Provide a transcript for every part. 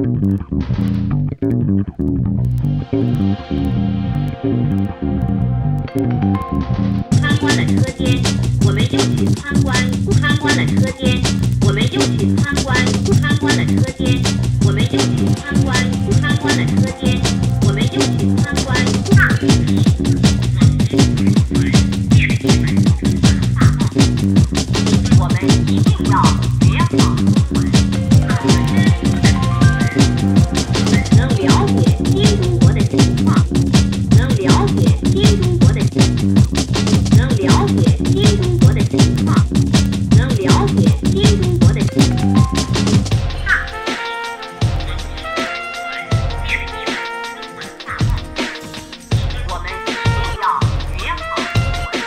参观了车间，我们又去参观了车间，我们又去参观了车间，我们又去参观了车间，我们又去参观大学里。我们一定要学好中文，能了解新中国的情况，能了解新中国的情况。能了解新中国的情况，能了解新中国的情况。我们一定要学好中文。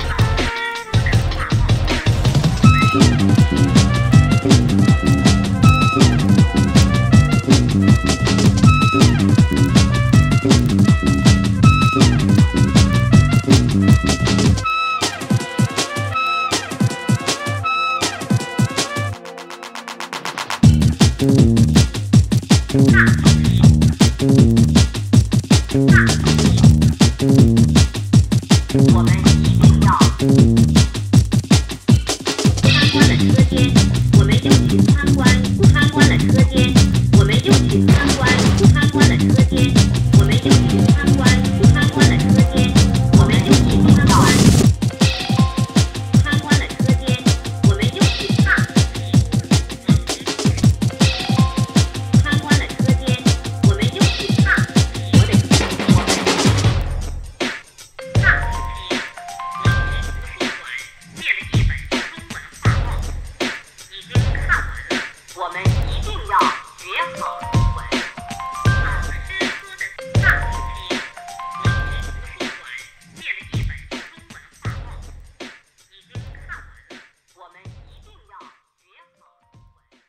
我们一定要参观了车间，我们又去参观了车间，我们又去参观了车间，我们又去参观了车间，我们又去参观了车间，我们又去参观了车间，我们又去看我的情况。我们一定要学好中文。老师说的大图片，文学图书馆借了一本中文画报，已经看完了。我们一定要学好中文。